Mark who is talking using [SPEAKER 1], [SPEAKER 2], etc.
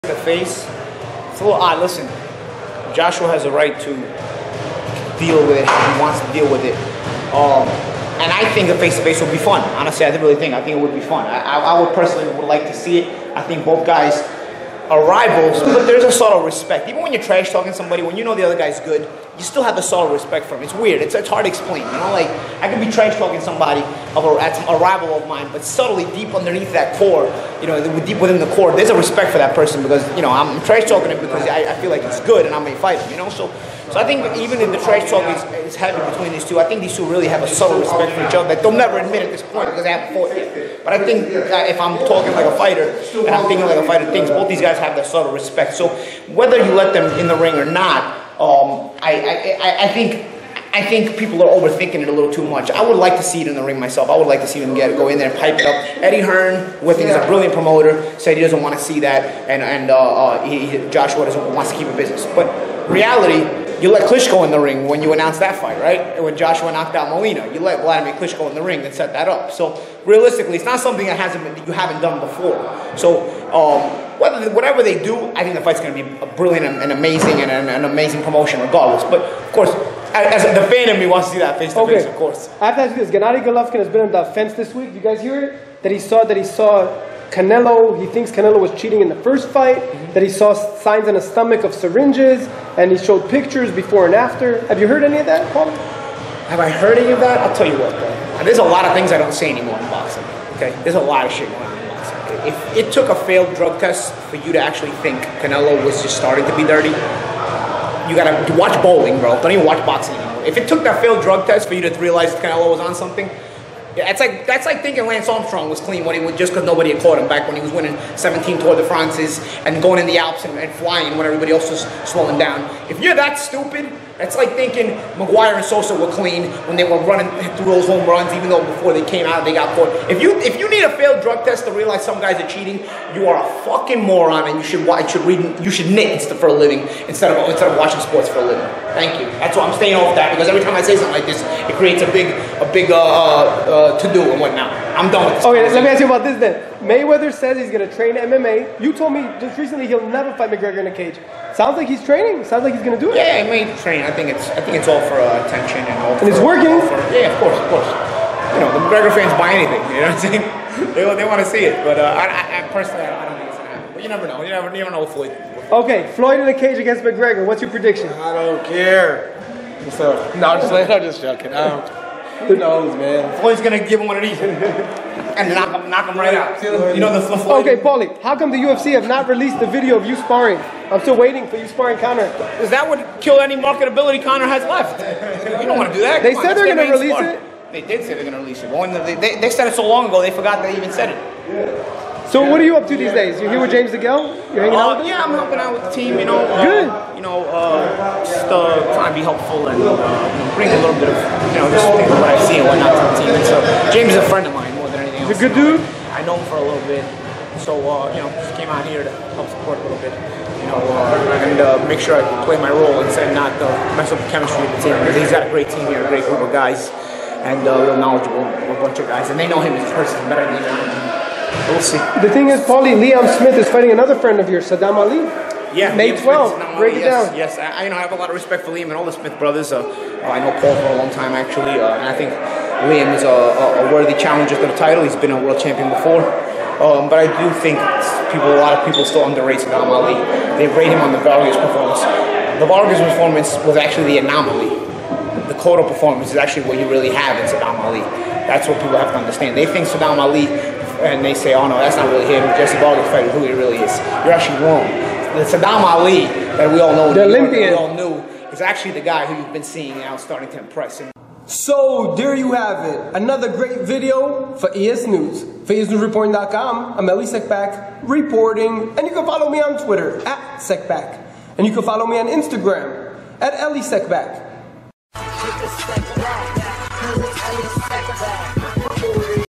[SPEAKER 1] The face, it's a little odd. Listen, Joshua has a right to deal with it how he wants to deal with it. And I think a face-to-face would be fun. Honestly, I really think. I think it would be fun. I would personally would like to see it. I think both guys are rivals, but there's a sort of respect. Even when you're trash talking somebody, when you know the other guy's good, you still have a sort of respect for him. It's weird. It's hard to explain. You know, like I could be trash talking somebody a rival of mine, but subtly deep underneath that core, you know, deep within the core, there's a respect for that person because you know I'm trash talking him because I feel like he's good and I may fight him. You know, so I think even if the trash talk is heavy between these two, I think these two really have a subtle respect for each other that they'll never admit at this point because they haven't fought yet. But I think if I'm talking like a fighter and I'm thinking like a fighter thinks, both these guys have that subtle respect. So whether you let them in the ring or not, I think people are overthinking it a little too much. I would like to see it in the ring myself. I would like to see them go in there and pipe it up. Eddie Hearn, who I think is a brilliant promoter, said he doesn't want to see that, and Joshua wants to keep it business. But reality, you let Klitschko in the ring when you announced that fight, right? And when Joshua knocked out Molina, you let Vladimir Klitschko in the ring and set that up. So realistically, it's not something that you haven't done before. So whatever they do, I think the fight's going to be a brilliant and amazing and an amazing promotion regardless. But of course, as the fan in me wants to see that face to face, of course.
[SPEAKER 2] I have to ask you this: Gennady Golovkin has been on the fence this week. You guys hear it? That he saw Canelo. He thinks Canelo was cheating in the first fight. That he saw signs on his stomach of syringes, and he showed pictures before and after. Have you heard any of that, Paul?
[SPEAKER 1] Have I heard any of that? I'll tell you what, bro. There's a lot of things I don't say anymore in boxing. Okay, there's a lot of shit going on in boxing. Okay? If it took a failed drug test for you to actually think Canelo was just starting to be dirty, you gotta watch bowling, bro. Don't even watch boxing anymore. If it took that failed drug test for you to realize Canelo was on something, that's like thinking Lance Armstrong was clean when just because nobody had caught him back when he was winning 17 Tour de France's and going in the Alps and flying when everybody else was slowing down. If you're that stupid, that's like thinking Maguire and Sosa were clean when they were running through those home runs, even though before they came out they got caught. If you need a failed drug test to realize some guys are cheating, you are a fucking moron, and you should knit for a living instead of watching sports for a living. Thank you. That's why I'm staying off that, because every time I say something like this, it creates a big to-do and whatnot. I'm done with this.
[SPEAKER 2] Okay, let me ask you about this then. Mayweather says he's going to train MMA. You told me just recently he'll never fight McGregor in a cage. Sounds like he's training. Sounds like he's going to do it.
[SPEAKER 1] Yeah, he may train. I think it's all for attention and all.
[SPEAKER 2] And it's working.
[SPEAKER 1] Yeah, of course. You know, the McGregor fans buy anything. You know what I'm saying? They want to see it. But I personally, I don't think it's going to happen. But you never know. You never know with Floyd.
[SPEAKER 2] Okay, Floyd in a cage against McGregor. What's your prediction?
[SPEAKER 3] I don't care. What's up? No, I'm just joking. Who knows, man?
[SPEAKER 1] Floyd's gonna give him one of these and knock him right out. You know the Floyd.
[SPEAKER 2] Okay, Paulie, how come the UFC have not released the video of you sparring? I'm still waiting for you sparring Conor.
[SPEAKER 1] Because that would kill any marketability Conor has left. You don't want to do that.
[SPEAKER 2] They said they're gonna release it.
[SPEAKER 1] They did say they're gonna release it. Well, they said it so long ago they forgot they even said it.
[SPEAKER 2] Yeah. So what are you up to these days? You here with James DeGale? You hanging out with him?
[SPEAKER 1] Yeah, I'm helping out with the team, you know.
[SPEAKER 2] Good.
[SPEAKER 1] You know, just trying to be helpful and bring a little bit of, you know, just what I see and whatnot to the team. And so James is a friend of mine more than anything else.
[SPEAKER 2] He's a good dude?
[SPEAKER 1] I know him for a little bit. So, you know, just came out here to help support a little bit, you know, and make sure I play my role and not mess up the chemistry of the team. Because he's got a great team here, a great group of guys, and real knowledgeable, a bunch of guys. And they know him as a person better than anyone. We'll see. The
[SPEAKER 2] thing is, Paulie, Liam Smith is fighting another friend of yours, Saddam Ali.
[SPEAKER 1] Yeah,
[SPEAKER 2] May 12th. Break it down.
[SPEAKER 1] Yes, I have a lot of respect for Liam and all the Smith brothers. I know Paul for a long time, actually, and I think Liam is a worthy challenger to the title. He's been a world champion before, but I do think a lot of people still underrate Saddam Ali. They rate him on the Vargas performance. The Vargas performance was actually the anomaly. The Cotto performance is actually what you really have in Saddam Ali. That's what people have to understand. They think Saddam Ali, and they say, oh no, that's not really him. Jesse Vargas fighting who he really is. You're actually wrong. The Saddam Ali that we all know,
[SPEAKER 2] the Olympian,
[SPEAKER 1] we all knew, is actually the guy who you've been seeing now starting to impress.
[SPEAKER 2] So there you have it. Another great video for EsNews. For EsNewsReporting.com, I'm Elie Seckbach reporting, and you can follow me on Twitter @Seckbach, and you can follow me on Instagram @Elie Seckbach.